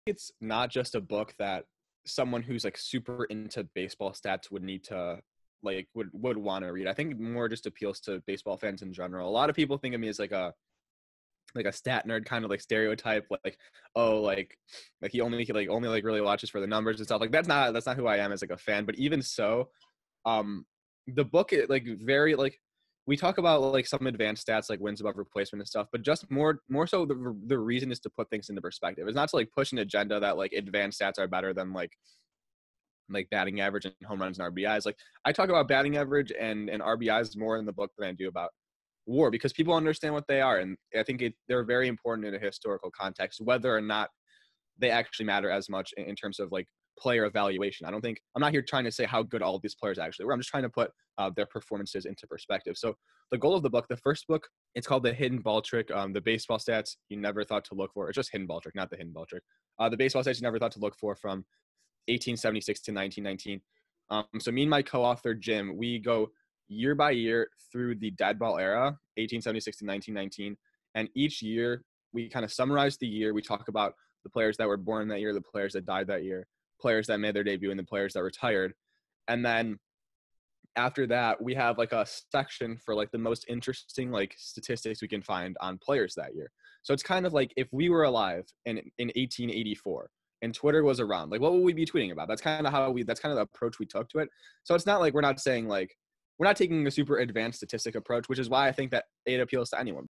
It's not just a book that someone who's like super into baseball stats would need to would want to read. I think it more just appeals to baseball fans in general. A lot of people think of me as like a stat nerd kind of like stereotype, oh like he only like really watches for the numbers and stuff. Like that's not who I am as like a fan. But even so, um the book like very like we talk about like some advanced stats like wins above replacement and stuff, but just more so the reason is to put things into perspective. It's not to like push an agenda that like advanced stats are better than like batting average and home runs and RBIs. Like I talk about batting average and RBIs more in the book than I do about WAR, because people understand what they are, and I think they're very important in a historical context, whether or not they actually matter as much in terms of like player evaluation. I'm not here trying to say how good all of these players actually were. I'm just trying to put their performances into perspective. So the goal of the book, the first book, it's called The Hidden Ball Trick, the baseball stats you never thought to look for. It's just Hidden Ball Trick, not The Hidden Ball Trick. The baseball stats you never thought to look for from 1876 to 1919. So me and my co-author, Jim, we go year by year through the dead ball era, 1876 to 1919. And each year we kind of summarize the year. We talk about the players that were born that year, the players that died that year, players that made their debut, and the players that retired. And then after that, we have like a section for like the most interesting like statistics we can find on players that year. So it's kind of like if we were alive in 1884 and Twitter was around, like what would we be tweeting about? That's kind of the approach we took to it. So it's not like we're not saying like we're not taking a super advanced statistic approach, which is why I think that it appeals to anyone.